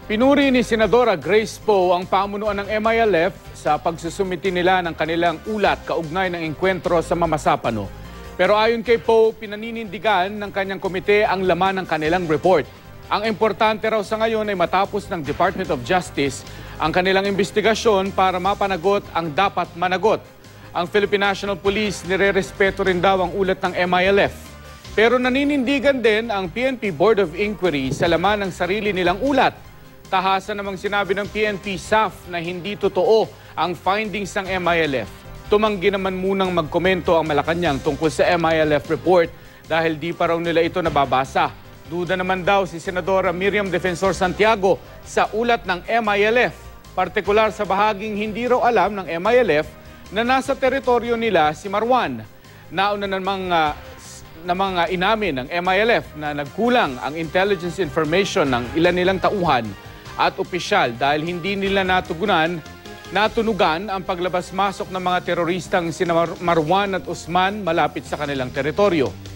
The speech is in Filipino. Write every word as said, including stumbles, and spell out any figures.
Pinuri ni Senadora Grace Poe ang pamunuan ng M I L F sa pagsusumiti nila ng kanilang ulat kaugnay ng engkwentro sa Mamasapano. Pero ayon kay Poe, pinaninindigan ng kanyang komite ang laman ng kanilang report. Ang importante raw sa ngayon ay matapos ng Department of Justice ang kanilang investigasyon para mapanagot ang dapat managot. Ang Philippine National Police nire-respeto rin daw ang ulat ng M I L F. Pero naninindigan din ang P N P Board of Inquiry sa laman ng sarili nilang ulat. Tahasan namang sinabi ng P N P S A F na hindi totoo ang findings ng M I L F. Tumanggi naman munang magkomento ang Malacanang tungkol sa M I L F report dahil di pa raw nila ito nababasa. Duda naman daw si Senadora Miriam Defensor Santiago sa ulat ng M I L F, partikular sa bahaging hindi raw alam ng M I L F na nasa teritoryo nila si Marwan. Nauna namang uh, na mga inamin ng M I L F na nagkulang ang intelligence information ng ilan nilang tauhan at opisyal dahil hindi nila natugunan, natunugan ang paglabas-masok ng mga teroristang sina Marwan at Usman malapit sa kanilang teritoryo.